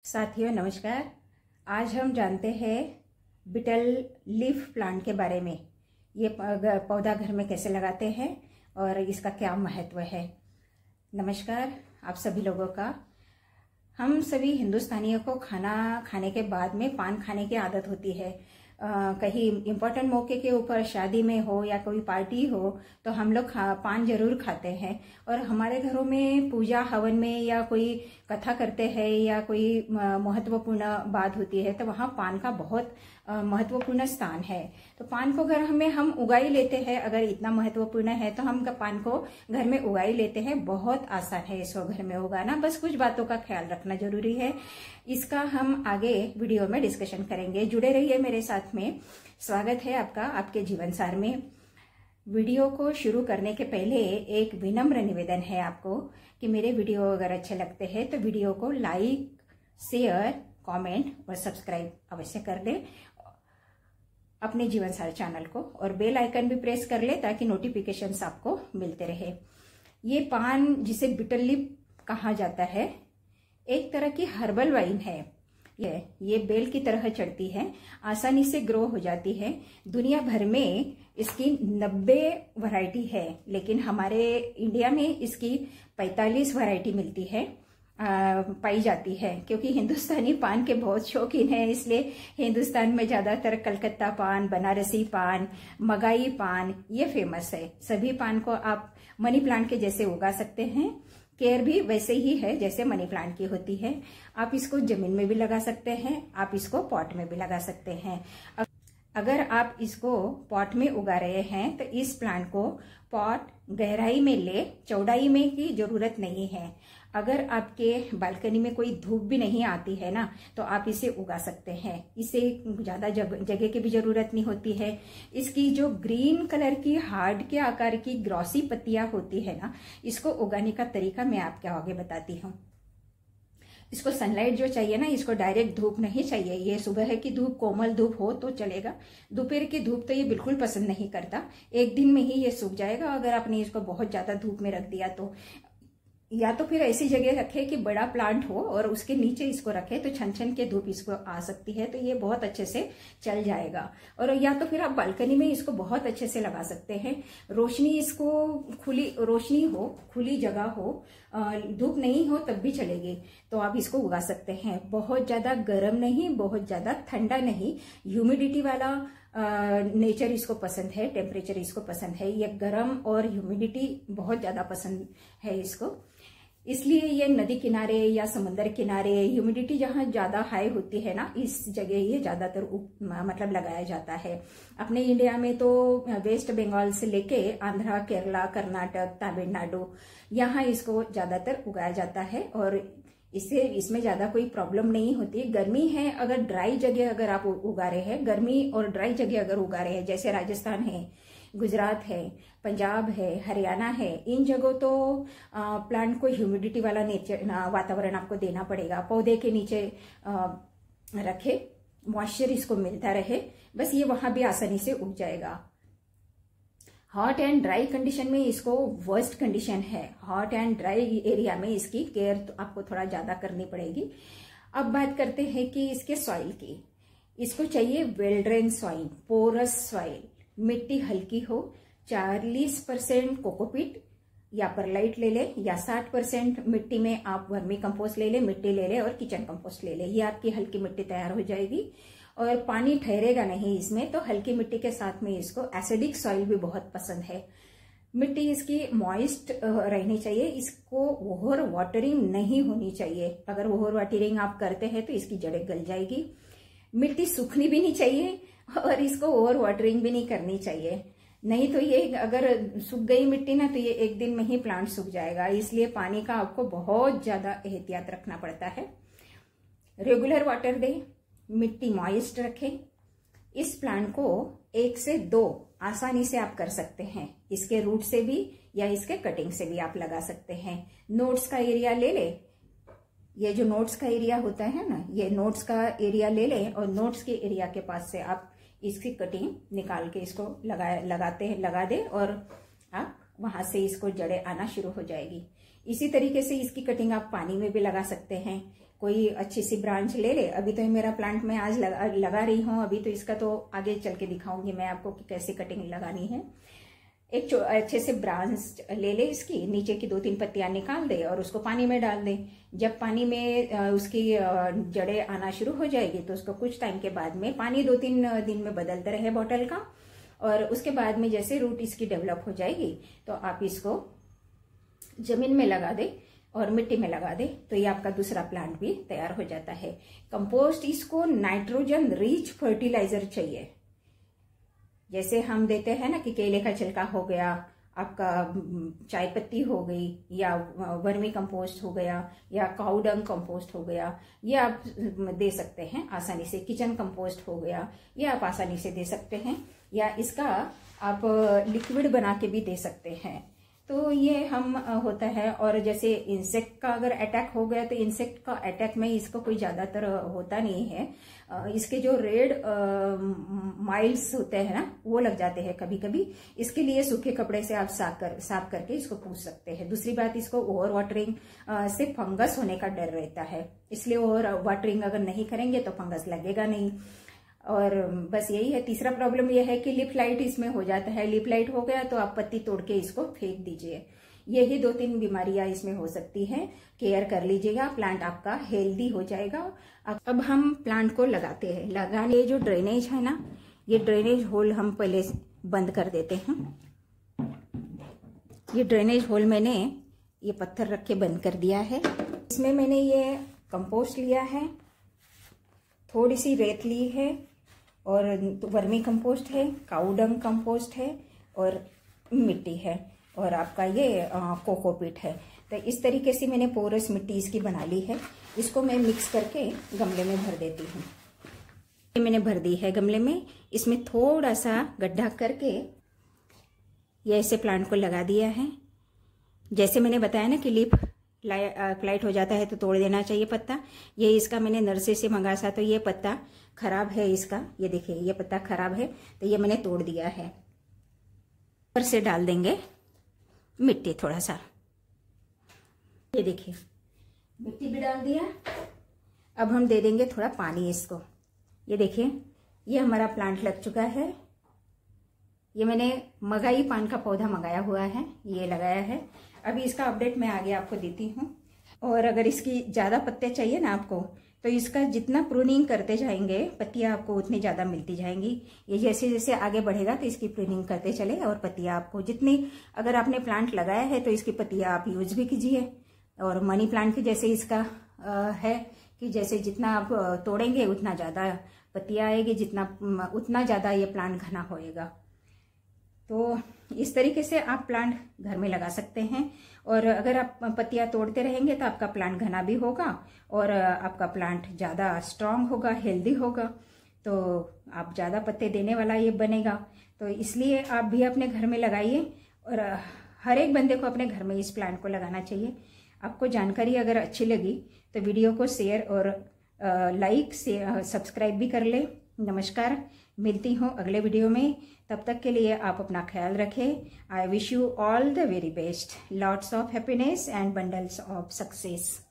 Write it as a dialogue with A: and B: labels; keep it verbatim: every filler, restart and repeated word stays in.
A: साथियों नमस्कार। आज हम जानते हैं बिटल लीफ प्लांट के बारे में। ये पौधा घर में कैसे लगाते हैं और इसका क्या महत्व है। नमस्कार आप सभी लोगों का। हम सभी हिंदुस्तानियों को खाना खाने के बाद में पान खाने की आदत होती है। आ, कहीं इम्पोर्टेंट मौके के ऊपर शादी में हो या कोई पार्टी हो तो हम लोग पान जरूर खाते हैं। और हमारे घरों में पूजा हवन में या कोई कथा करते हैं या कोई महत्वपूर्ण बात होती है तो वहाँ पान का बहुत महत्वपूर्ण स्थान है। तो पान को घर में हम उगा ही लेते हैं। अगर इतना महत्वपूर्ण है तो हम पान को घर में उगा ही लेते हैं। बहुत आसान है इसको घर में उगाना, बस कुछ बातों का ख्याल रखना जरूरी है। इसका हम आगे वीडियो में डिस्कशन करेंगे। जुड़े रहिए मेरे साथ में। स्वागत है आपका आपके जीवन सार में। वीडियो को शुरू करने के पहले एक विनम्र निवेदन है आपको कि मेरे वीडियो अगर अच्छे लगते हैं तो वीडियो को लाइक, शेयर, कमेंट और सब्सक्राइब अवश्य कर ले अपने जीवन सार चैनल को, और बेल आइकन भी प्रेस कर ले ताकि नोटिफिकेशंस आपको मिलते रहे। ये पान जिसे बिटल लीफ कहा जाता है एक तरह की हर्बल वाइन है। ये ये बेल की तरह चढ़ती है, आसानी से ग्रो हो जाती है। दुनिया भर में इसकी नब्बे वैरायटी है, लेकिन हमारे इंडिया में इसकी पैंतालीस वैरायटी मिलती है, आ, पाई जाती है। क्योंकि हिंदुस्तानी पान के बहुत शौकीन हैं, इसलिए हिंदुस्तान में ज्यादातर कलकत्ता पान, बनारसी पान, मगाई पान ये फेमस है। सभी पान को आप मनी प्लांट के जैसे उगा सकते हैं। केयर भी वैसे ही है जैसे मनी प्लांट की होती है। आप इसको जमीन में भी लगा सकते हैं, आप इसको पॉट में भी लगा सकते हैं। अगर आप इसको पॉट में उगा रहे हैं तो इस प्लांट को पॉट गहराई में ले, चौड़ाई में की जरूरत नहीं है। अगर आपके बालकनी में कोई धूप भी नहीं आती है ना तो आप इसे उगा सकते हैं। इसे ज्यादा जगह की भी जरूरत नहीं होती है। इसकी जो ग्रीन कलर की हार्ड के आकार की ग्रॉसी पत्तियां होती है ना, इसको उगाने का तरीका मैं आपके आगे बताती हूँ। इसको सनलाइट जो चाहिए ना, इसको डायरेक्ट धूप नहीं चाहिए। ये सुबह की धूप, कोमल धूप हो तो चलेगा। दोपहर की धूप तो ये बिल्कुल पसंद नहीं करता। एक दिन में ही ये सूख जाएगा अगर आपने इसको बहुत ज्यादा धूप में रख दिया तो। या तो फिर ऐसी जगह रखे कि बड़ा प्लांट हो और उसके नीचे इसको रखे तो छन छन के धूप इसको आ सकती है, तो ये बहुत अच्छे से चल जाएगा। और या तो फिर आप बालकनी में इसको बहुत अच्छे से लगा सकते हैं। रोशनी इसको खुली रोशनी हो, खुली जगह हो, धूप नहीं हो तब भी चलेगी, तो आप इसको उगा सकते हैं। बहुत ज्यादा गर्म नहीं, बहुत ज्यादा ठंडा नहीं, ह्यूमिडिटी वाला नेचर uh, इसको पसंद है, टेम्परेचर इसको पसंद है। ये गर्म और ह्यूमिडिटी बहुत ज्यादा पसंद है इसको, इसलिए ये नदी किनारे या समुद्र किनारे ह्यूमिडिटी जहां ज्यादा हाई होती है ना, इस जगह ये ज्यादातर मतलब लगाया जाता है। अपने इंडिया में तो वेस्ट बंगाल से लेके आंध्रा, केरला, कर्नाटक, तमिलनाडु यहाँ इसको ज्यादातर उगाया जाता है। और इससे इसमें ज्यादा कोई प्रॉब्लम नहीं होती। गर्मी है, अगर ड्राई जगह अगर आप उगा रहे हैं, गर्मी और ड्राई जगह अगर उगा रहे हैं, जैसे राजस्थान है, गुजरात है, पंजाब है, हरियाणा है, इन जगहों तो प्लांट को ह्यूमिडिटी वाला नेचर वातावरण आपको देना पड़ेगा। पौधे के नीचे आ, रखे, मॉइस्चर इसको मिलता रहे, बस ये वहां भी आसानी से उग जाएगा। हॉट एंड ड्राई कंडीशन में इसको वर्स्ट कंडीशन है। हॉट एंड ड्राई एरिया में इसकी केयर तो आपको थोड़ा ज्यादा करनी पड़ेगी। अब बात करते हैं कि इसके सॉइल की। इसको चाहिए well drain soil, porous soil, मिट्टी हल्की हो, चालीस परसेंट कोकोपीट या परलाइट ले ले, या साठ परसेंट मिट्टी में आप वर्मी कंपोस्ट ले ले, मिट्टी ले ले और किचन कंपोस्ट ले ले। ये आपकी हल्की मिट्टी तैयार हो जाएगी और पानी ठहरेगा नहीं इसमें। तो हल्की मिट्टी के साथ में इसको एसिडिक सॉइल भी बहुत पसंद है। मिट्टी इसकी मॉइस्ट रहनी चाहिए, इसको ओवर वाटरिंग नहीं होनी चाहिए। अगर ओवर वाटरिंग आप करते हैं तो इसकी जड़ें गल जाएगी। मिट्टी सूखनी भी नहीं चाहिए और इसको ओवर वाटरिंग भी नहीं करनी चाहिए, नहीं तो ये अगर सूख गई मिट्टी ना तो ये एक दिन में ही प्लांट सूख जाएगा। इसलिए पानी का आपको बहुत ज्यादा एहतियात रखना पड़ता है। रेगुलर वाटर दे, मिट्टी मॉइस्ट रखें। इस प्लांट को एक से दो आसानी से आप कर सकते हैं, इसके रूट से भी या इसके कटिंग से भी आप लगा सकते हैं। नोट्स का एरिया ले ले, ये जो नोट्स का एरिया होता है ना, ये नोट्स का एरिया ले ले और नोट्स के एरिया के पास से आप इसकी कटिंग निकाल के इसको लगा लगाते हैं लगा दे और आप वहां से इसको जड़ें आना शुरू हो जाएगी। इसी तरीके से इसकी कटिंग आप पानी में भी लगा सकते हैं। कोई अच्छी सी ब्रांच ले ले। अभी तो मेरा प्लांट मैं आज लगा, लगा रही हूँ, अभी तो इसका तो आगे चल के दिखाऊंगी मैं आपको कि कैसे कटिंग लगानी है। एक अच्छे से ब्रांच ले ले, इसकी नीचे की दो तीन पत्तियां निकाल दे और उसको पानी में डाल दे। जब पानी में उसकी जड़ें आना शुरू हो जाएगी तो उसको कुछ टाइम के बाद में पानी दो तीन दिन में बदलते रहे बॉटल का, और उसके बाद में जैसे रूट इसकी डेवलप हो जाएगी तो आप इसको जमीन में लगा दे और मिट्टी में लगा दे, तो ये आपका दूसरा प्लांट भी तैयार हो जाता है। कंपोस्ट इसको नाइट्रोजन रिच फर्टिलाइजर चाहिए। जैसे हम देते हैं ना कि केले का छिलका हो गया, आपका चाय पत्ती हो गई, या वर्मी कंपोस्ट हो गया, या काऊ डंग कंपोस्ट हो गया, ये आप दे सकते हैं आसानी से। किचन कंपोस्ट हो गया, ये आप आसानी से दे सकते हैं, या इसका आप लिक्विड बना के भी दे सकते हैं। तो ये हम होता है। और जैसे इंसेक्ट का अगर अटैक हो गया तो इंसेक्ट का अटैक में इसको कोई ज्यादातर होता नहीं है। इसके जो रेड माइल्स होते हैं ना, वो लग जाते हैं कभी कभी। इसके लिए सूखे कपड़े से आप साफ कर साफ करके इसको पूछ सकते हैं। दूसरी बात, इसको ओवर वाटरिंग से फंगस होने का डर रहता है, इसलिए ओवर वाटरिंग अगर नहीं करेंगे तो फंगस लगेगा नहीं। और बस यही है। तीसरा प्रॉब्लम यह है कि लिप लाइट इसमें हो जाता है। लिप लाइट हो गया तो आप पत्ती तोड़ के इसको फेंक दीजिए। यही दो तीन बीमारियां इसमें हो सकती हैं। केयर कर लीजिएगा, प्लांट आपका हेल्दी हो जाएगा। अब हम प्लांट को लगाते हैं। लगाने ये जो ड्रेनेज है ना, ये ड्रेनेज होल हम पहले बंद कर देते हैं। ये ड्रेनेज होल मैंने ये पत्थर रख के बंद कर दिया है। इसमें मैंने ये कंपोस्ट लिया है, थोड़ी सी रेत ली है, और वर्मी कंपोस्ट है, काऊ डंग कंपोस्ट है, और मिट्टी है, और आपका ये कोकोपीट है। तो इस तरीके से मैंने पोरस मिट्टी इसकी बना ली है। इसको मैं मिक्स करके गमले में भर देती हूँ। ये मैंने भर दी है गमले में। इसमें थोड़ा सा गड्ढा करके ये ऐसे प्लांट को लगा दिया है। जैसे मैंने बताया ना कि लीफ लाइट हो जाता है तो तोड़ देना चाहिए पत्ता। ये इसका मैंने नर्सरी से मंगाया था, तो ये पत्ता खराब है इसका। ये देखिए, ये पत्ता खराब है, तो ये मैंने तोड़ दिया है। ऊपर से डाल देंगे मिट्टी थोड़ा सा। ये देखिए, मिट्टी भी डाल दिया। अब हम दे देंगे थोड़ा पानी इसको। ये देखिए, ये हमारा प्लांट लग चुका है। ये मैंने मगाई पान का पौधा मंगाया हुआ है, ये लगाया है। अभी इसका अपडेट मैं आगे आपको देती हूँ। और अगर इसकी ज़्यादा पत्ते चाहिए ना आपको, तो इसका जितना प्रूनिंग करते जाएंगे पत्तियाँ आपको उतनी ज़्यादा मिलती जाएंगी। ये जैसे जैसे आगे बढ़ेगा तो इसकी प्रूनिंग करते चले, और पत्तियाँ आपको जितनी, अगर आपने प्लांट लगाया है तो इसकी पत्तियाँ आप यूज भी कीजिए। और मनी प्लांट की जैसे इसका आ, है कि जैसे जितना आप तोड़ेंगे उतना ज़्यादा पत्तियाँ आएगी, जितना उतना ज़्यादा ये प्लांट घना होएगा। तो इस तरीके से आप प्लांट घर में लगा सकते हैं। और अगर आप पत्तियां तोड़ते रहेंगे तो आपका प्लांट घना भी होगा, और आपका प्लांट ज़्यादा स्ट्रांग होगा, हेल्दी होगा, तो आप ज़्यादा पत्ते देने वाला ये बनेगा। तो इसलिए आप भी अपने घर में लगाइए, और हर एक बंदे को अपने घर में इस प्लांट को लगाना चाहिए। आपको जानकारी अगर अच्छी लगी तो वीडियो को शेयर और लाइक से सब्सक्राइब भी कर ले। नमस्कार, मिलती हूँ अगले वीडियो में। तब तक के लिए आप अपना ख्याल रखें। I wish you all the very best, lots of happiness and bundles of success.